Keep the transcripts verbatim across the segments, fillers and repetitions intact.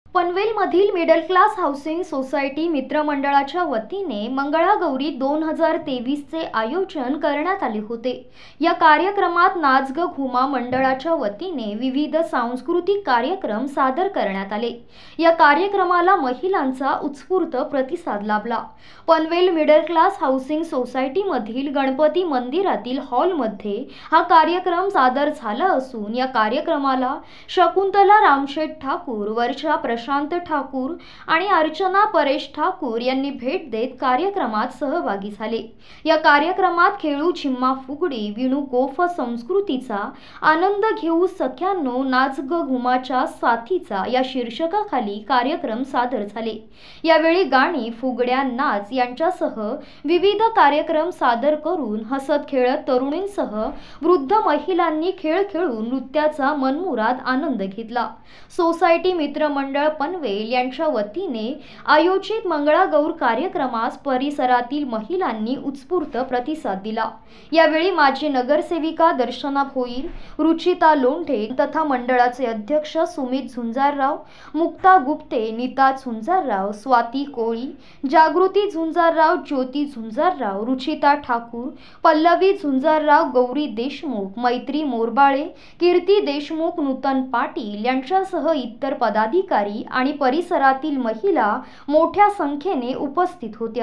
पनवेलमधील middle class housing society मित्रमंडळाच्या वतीने मंगळागौरी दोन हजार तेवीसचे आयोजन करण्यात आले होते। या कार्यक्रमात नाच ग घुमा मंडळाच्या वतीने विविध सांस्कृतिक कार्यक्रम सादर करण्यात आले। या कार्यक्रमाला महिलांचा उत्स्फूर्त प्रतिसाद लाभला। Panvel middle class housing society मधील गणपती मंदिरातील हॉलमध्ये हा कार्यक्रम सादर झाला असून या कार्यक्रमाला शकुंतला रामशेठ ठाकूर, वर्षा प्रशांत ठाकूर आणि अर्चना परेश ठाकूर यांनी भेट देत कार्यक्रमात सहभागी झाले। या कार्यक्रमात खेळू झिम्मा फुगडी, विणू गोफ संस्कृतीचा आनंद घेऊ सख्यांनो, नाच ग घुमाच्या साथीचा या शीर्षकाखाली कार्यक्रम सादर झाले। यावेळी गाणी, फुगड्या, नाच यांच्यासह विविध कार्यक्रम सादर करून हसत खेळत तरुणींसह वृद्ध महिलांनी खेळ खेळून नृत्याचा मनमुराद आनंद घेतला। सोसायटी मित्रमंडळ पनवेल यांच्या वतीने आयोजित मंगळागौर कार्यक्रमास परिसरातील महिलांनी उत्स्फूर्त प्रतिसाद दिला। यावेळी माजी नगरसेविका दर्शना भोईर, रुचिता लोंढे तथा मंडळाचे अध्यक्ष सुमित झुंजारराव, मुक्ता गुप्ते, नीता झुंजारराव, स्वाती कोळी, जागृती झुंजारराव, ज्योती झुंजारराव, रुचिता ठाकूर, पल्लवी झुंजारराव, गौरी देशमुख, मैत्री मोरबाळे, कीर्ती देशमुख, नूतन पाटील यांच्यासह इतर पदाधिकारी आणि परिसरातील महिला मोठ्या संख्येने उपस्थित होत्या।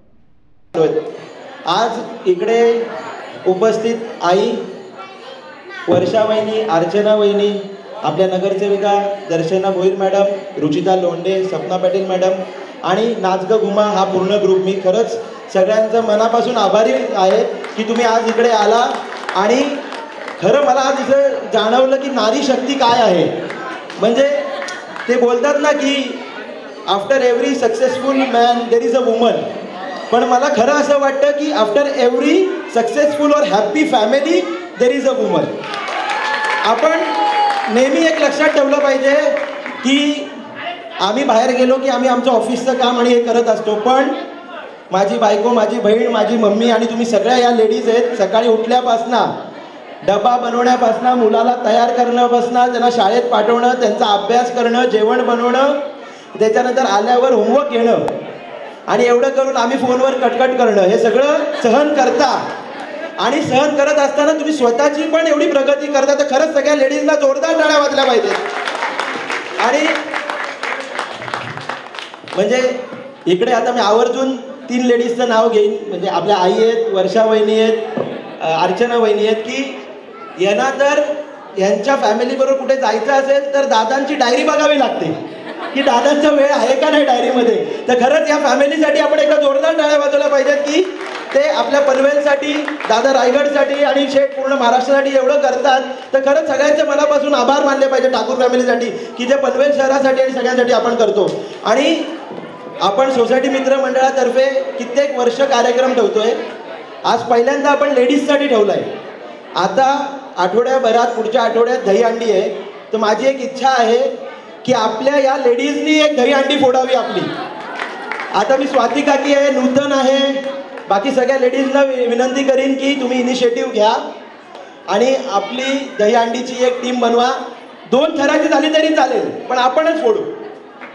आज इकडे उपस्थित आई वर्षा वहिनी, अर्चना वहिनी, आपल्या नगरसेविका दर्शना भोईर मॅडम, रुचिता लोंढे, सपना पाटील मॅडम आणि नाच ग घुमा हा पूर्ण ग्रुप, मी खरंच सगळ्यांचं मनापासून आभारी आहे की तुम्ही आज इकडे आला। आणि खरं मला आज इथं जाणवलं की नारी शक्ती काय आहे। म्हणजे ते बोलतात ना की after every successful man there is a woman, पण मला खरं असं वाटतं की आफ्टर एव्हरी सक्सेसफुल और happy family there is a woman. आपण नेहमी एक लक्षात ठेवलं पाहिजे की आम्ही बाहेर गेलो की आम्ही आमचं ऑफिसचं काम आणि हे करत असतो, पण माझी बायको, माझी बहीण, माझी मम्मी आणि तुम्ही सगळ्या या लेडीज आहेत, सकाळी उठल्यापासनं डबा बनवण्यापासून, मुलाला तयार करण्यापासून, त्यांना शाळेत पाठवणं, त्यांचा अभ्यास करणं, जेवण बनवणं, त्याच्यानंतर आल्यावर होमवर्क घेणं आणि एवढं करून आम्ही फोनवर कटकट करणं, हे सगळं सहन करता। आणि सहन करत असताना तुम्ही स्वतःची पण एवढी प्रगती करता, तर खरंच सगळ्या लेडीजला जोरदार टाळ्या वाजल्या पाहिजेत। आणि म्हणजे इकडे आता मी आवर्जून तीन लेडीजचं नाव घेईन, म्हणजे आपल्या आई आहेत, वर्षा वहिनी आहेत, अर्चना वहिनी आहेत, की यांना तर यांच्या फॅमिली बरोबर कुठे जायचं असेल तर दादांची डायरी बघावी लागते की दादांचा वेळ आहे का नाही डायरीमध्ये। तर खरंच या फॅमिलीसाठी आपण एकदा जोरदार टाळ्या वाजवल्या पाहिजेत की ते आपल्या पनवेलसाठी, दादा रायगडसाठी आणि शेठ पूर्ण महाराष्ट्रासाठी एवढं करतात। तर खरंच सगळ्यांचे मनापासून आभार मानले पाहिजे ठाकूर फॅमिलीसाठी की जे पनवेल शहरासाठी आणि सगळ्यांसाठी आपण करतो। आणि आपण सोसायटी मित्र मंडळातर्फे कित्येक वर्ष कार्यक्रम ठेवतोय। आज पहिल्यांदा आपण लेडीजसाठी ठेवलाय। आता आठवड्याभरात पुढच्या आठवड्यात दहीहंडी आहे, तर माझी एक इच्छा आहे की आपल्या या लेडीजनी एक दहीहंडी फोडावी आपली। आता मी स्वाती काकी आहे, नूतन आहे, बाकी सगळ्या लेडीजना विनंती करीन की तुम्ही इनिशिएटिव्ह घ्या आणि आपली दहीहंडीची एक टीम बनवा। दोन थराची झाली तरी चालेल, पण आपणच फोडू।